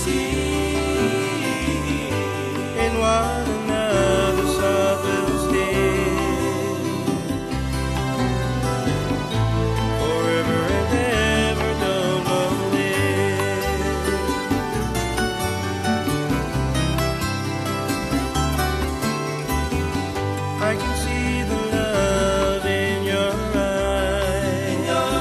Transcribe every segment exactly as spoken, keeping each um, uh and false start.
see in one another's heart will stay forever and ever. Don't know it. I can see the love in your eyes. in your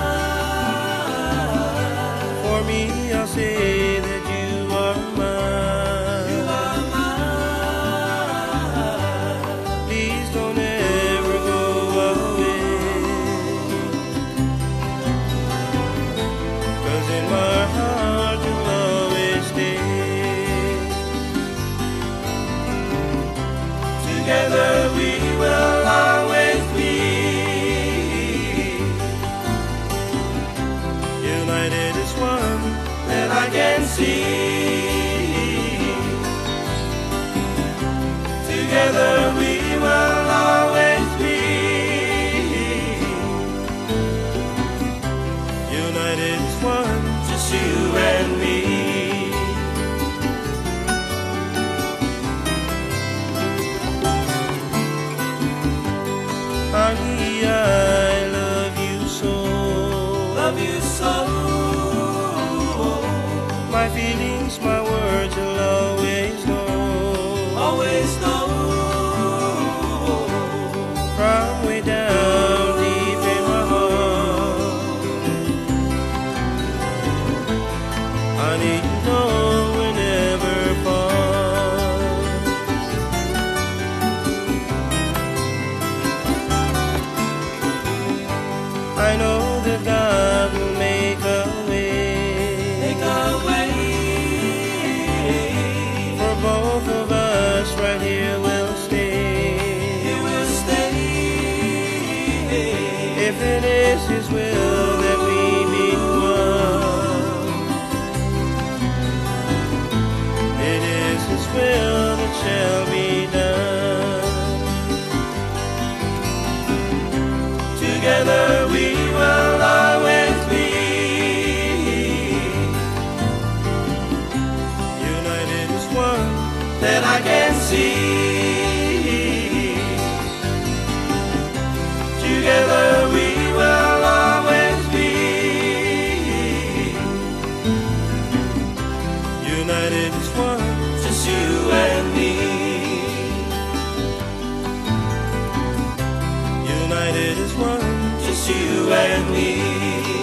eyes. For me, I'll say that you are mine. You are mine. Please don't ever go away, 'cause in my heart you'll always stay. Together we will always be United as one that I can see. Together we will always be United as one. just you and me. Honey, I love you so. Love you so. My feelings, my words, you'll always know. Always know. From way down deep in my heart, honey, you know we'll never part. I know that God will make a way, Make a way. for both of us. Right here we'll stay. He will stay. If it is His will that we be one, it is His will that shall be done. Together we will always be United as one. that I can see. Together we will always be United as one. just you and me. United as one. Just you and me.